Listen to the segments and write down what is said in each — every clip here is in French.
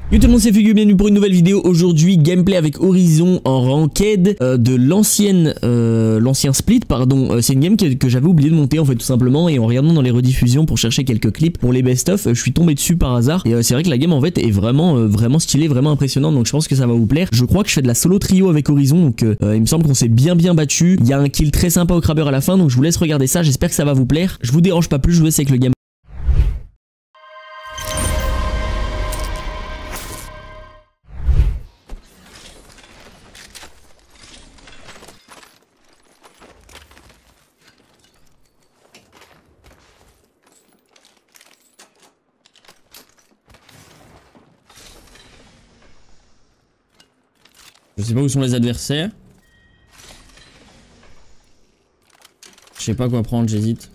Yo tout le monde, c'est Fugu, bienvenue pour une nouvelle vidéo. Aujourd'hui, gameplay avec Horizon en ranked de l'ancien split, pardon. C'est une game que j'avais oublié de monter en fait tout simplement, et en regardant dans les rediffusions pour chercher quelques clips pour les best-of, je suis tombé dessus par hasard. Et c'est vrai que la game en fait est vraiment stylée, vraiment impressionnante, donc je pense que ça va vous plaire. Je crois que je fais de la solo trio avec Horizon, donc il me semble qu'on s'est bien battu. Il y a un kill très sympa au crabbeur à la fin, donc je vous laisse regarder ça, j'espère que ça va vous plaire. Je vous dérange pas plus, je vous laisse avec le game. Je sais pas où sont les adversaires. Je sais pas quoi prendre, j'hésite.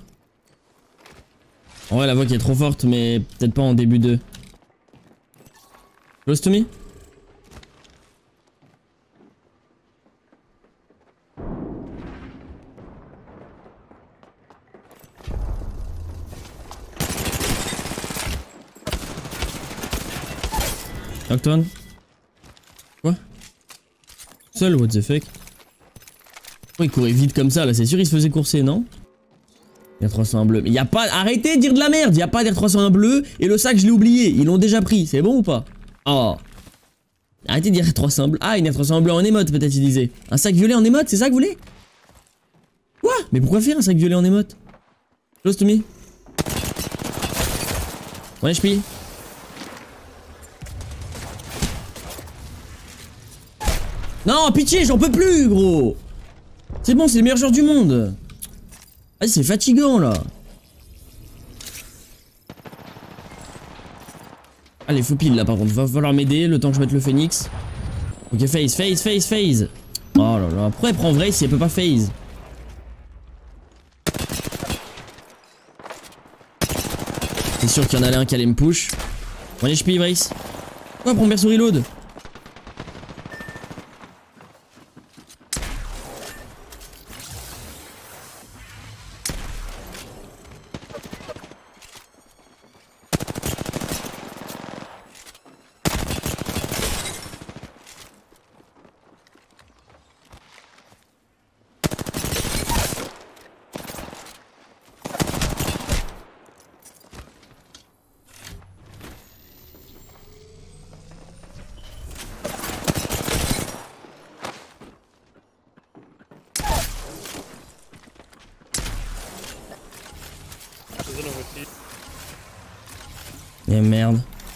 En vrai, la voix qui est trop forte, mais peut-être pas en début de... Close to me. Nocturne. Quoi? Seul, what the fuck? Pourquoi il courait vite comme ça là? C'est sûr il se faisait courser, non? R301 bleu. Mais y a pas... Arrêtez de dire de la merde! Y a pas d'R301 bleu et le sac je l'ai oublié. Ils l'ont déjà pris, c'est bon ou pas? Oh. Arrêtez de dire R301 bleu. Ah, une R301 bleu en émote peut-être il disait. Un sac violet en émote, c'est ça que vous voulez? Quoi? Mais pourquoi faire un sac violet en émote? Close to me. Ouais, HP. Non, pitié, j'en peux plus, gros. C'est bon, c'est le meilleur joueur du monde. Ah, c'est fatigant, là. Allez, faut pile, là, par contre. Va falloir m'aider le temps que je mette le phoenix. Ok, phase. Oh là là. Pourquoi elle prend vrai si elle peut pas phase? C'est sûr qu'il y en a un qui allait me push. Bon, allez, je pille, Vrace. Pourquoi prendre berceau reload? Et merde.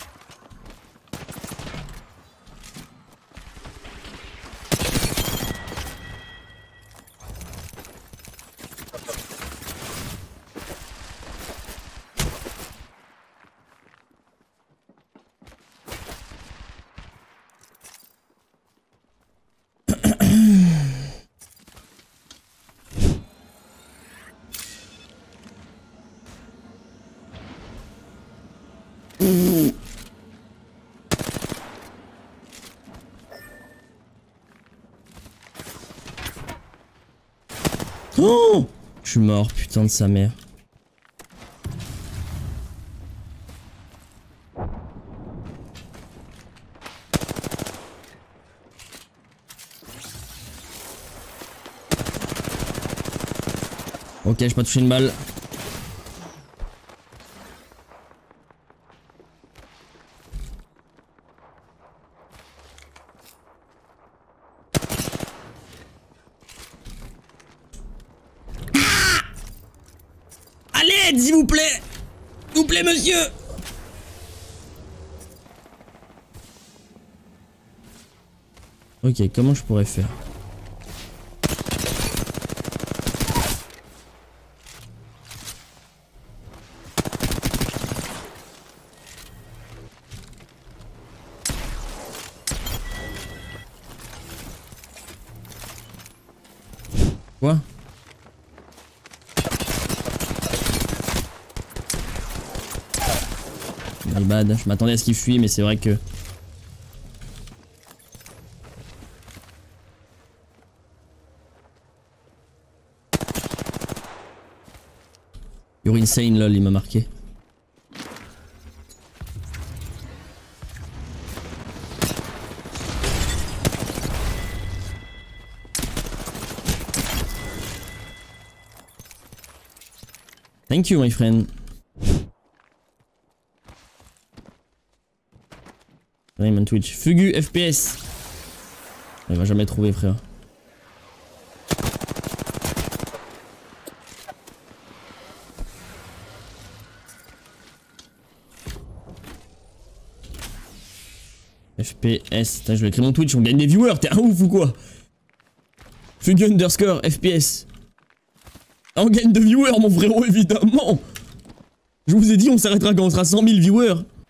Oh! Je suis mort, putain de sa mère. Ok, j'ai pas touché une balle. Allez, s'il vous plaît! S'il vous plaît, monsieur! Ok, comment je pourrais faire? Quoi? My bad, je m'attendais à ce qu'il fuit, mais c'est vrai que... You're insane, lol, il m'a marqué. Thank you, my friend. Raymond Twitch. Fugu FPS. Il va jamais trouver, frère. FPS. Putain, je vais créer mon Twitch, on gagne des viewers. T'es un ouf ou quoi? Fugu underscore FPS. Ah, on gagne de viewers, mon frérot, évidemment. Je vous ai dit, on s'arrêtera quand on sera 100 000 viewers.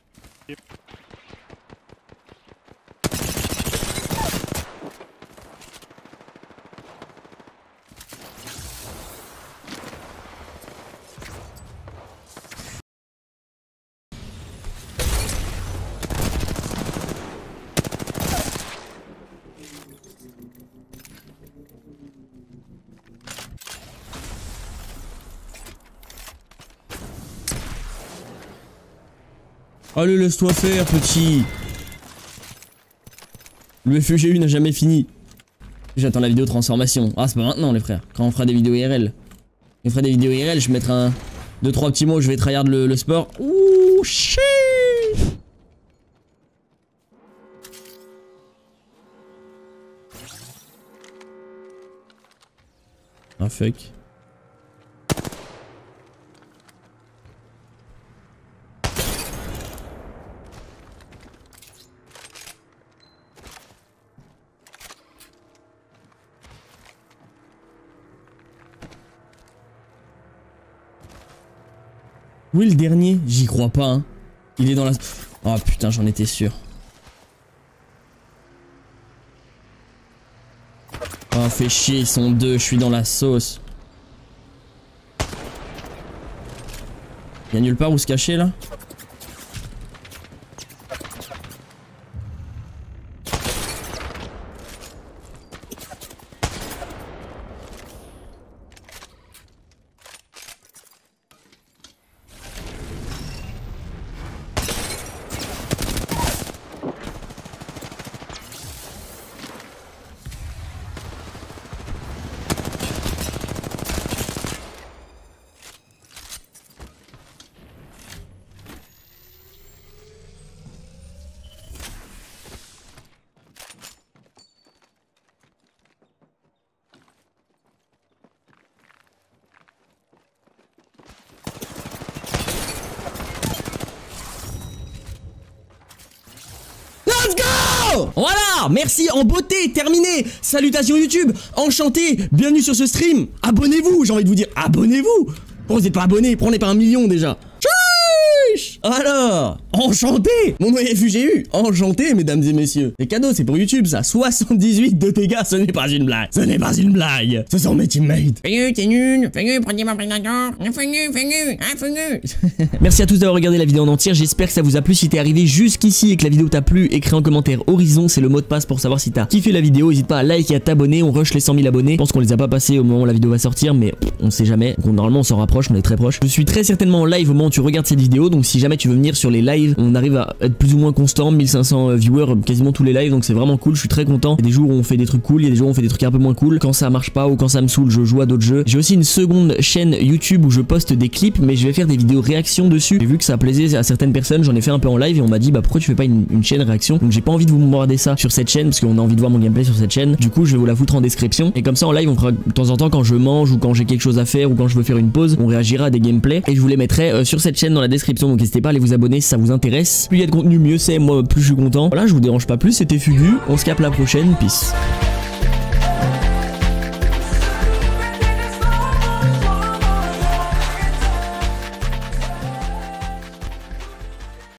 Allez, laisse-toi faire, petit. Le FEG1 n'a jamais fini. J'attends la vidéo transformation. Ah, c'est pas maintenant, les frères. Quand on fera des vidéos IRL. On fera des vidéos IRL, je mettrai un... 2-3 petits mots, je vais tryhard le sport. Ouh, shit. Ah, fuck. Où est le dernier? J'y crois pas, hein. Il est dans la... Oh putain, j'en étais sûr. Oh, fais chier, ils sont deux, je suis dans la sauce. Y'a nulle part où se cacher, là? Voilà, merci, en beauté, terminé. Salutations YouTube, enchanté, bienvenue sur ce stream. Abonnez-vous, j'ai envie de vous dire, abonnez-vous. Pourquoi vous n'êtes pas abonné? Pourquoi on n'est pas 1 million déjà? Alors, enchanté. Mon nom est FUGU, enchanté mesdames et messieurs. C'est cadeau, c'est pour YouTube ça. 78 de dégâts, ce n'est pas une blague. Ce n'est pas une blague. Ce sont mes teammates. Fugu, t'es nul. Fugu, prenez mon prédateur. Fugu. Merci à tous d'avoir regardé la vidéo en entière. J'espère que ça vous a plu. Si t'es arrivé jusqu'ici et que la vidéo t'a plu, écris en commentaire Horizon, c'est le mot de passe pour savoir si t'as kiffé la vidéo. N'hésite pas à like et à t'abonner. On rush les 100 000 abonnés. Je pense qu'on les a pas passés au moment où la vidéo va sortir, mais on sait jamais. Donc, normalement on s'en rapproche, on est très proche. Je suis très certainement en live au moment où tu regardes cette vidéo. Donc si jamais tu veux venir sur les lives, on arrive à être plus ou moins constant, 1500 viewers quasiment tous les lives, donc c'est vraiment cool, je suis très content. Il y a des jours où on fait des trucs cool, il y a des jours où on fait des trucs un peu moins cool. Quand ça marche pas ou quand ça me saoule, je joue à d'autres jeux. J'ai aussi une seconde chaîne YouTube où je poste des clips, mais je vais faire des vidéos réactions dessus. J'ai vu que ça plaisait à certaines personnes, j'en ai fait un peu en live et on m'a dit bah pourquoi tu fais pas une chaîne réaction. Donc j'ai pas envie de vous bombarder ça sur cette chaîne parce qu'on a envie de voir mon gameplay sur cette chaîne. Du coup je vais vous la foutre en description et comme ça en live on fera de temps en temps quand je mange ou quand j'ai quelque chose à faire ou quand je veux faire une pause, on réagira à des gameplays et je vous les mettrai sur cette chaîne dans la description. Donc n'hésitez pas à aller vous abonner si ça vous intéresse. Plus il y a de contenu mieux c'est, moi plus je suis content. Voilà, je vous dérange pas plus, c'était Fugu, on se capte la prochaine, peace.